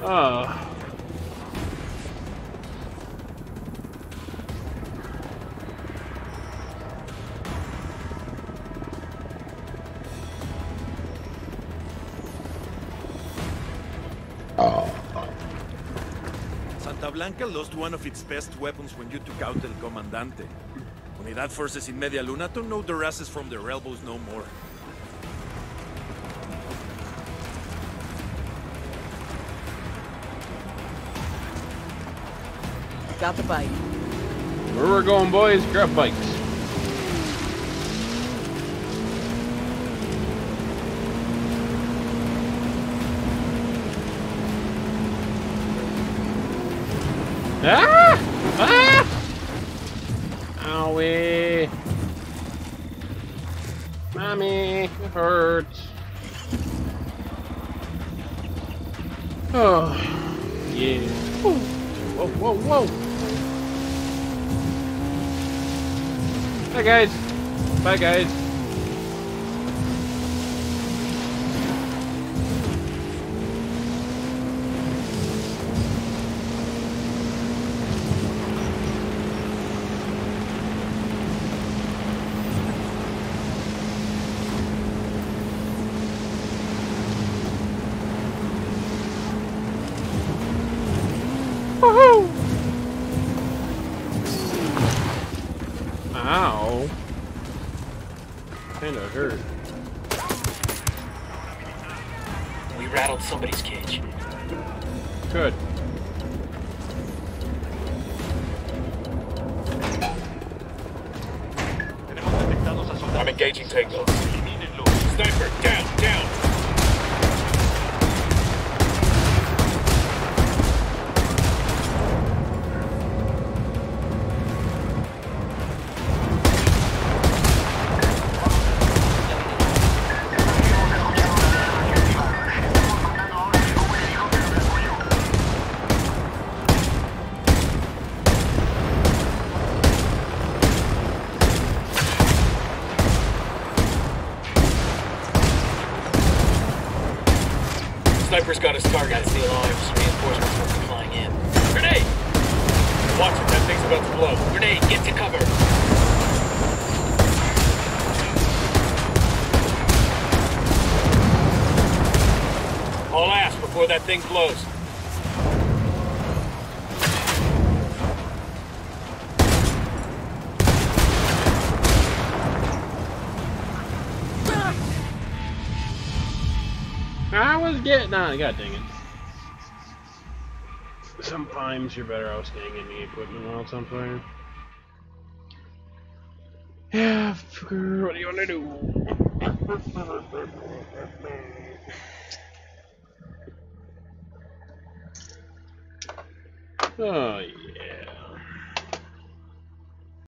Oh. Santa Blanca lost one of its best weapons when you took out El Comandante. Unidad forces in Media Luna don't know their asses from their elbows no more. Got the bike. Where we're going, boys? Grab bikes. Ah! Ah! Owie. Mommy, it hurts. Oh, yeah. Whoa, whoa, whoa. Bye, guys. Bye, guys. Woohoo! Ow. Kinda hurt. We rattled somebody's cage. Good. I'm engaging Tango. Sniper, down, down! Sniper's got his target. That's the alarms. Reinforcements must be flying in. Grenade! Watch it, that thing's about to blow. Grenade, get to cover. All ass before that thing blows. I was getting on. God dang it. Sometimes you're better off staying in the equipment while it's on fire. Yeah, fucker, what do you want to do? Oh, yeah.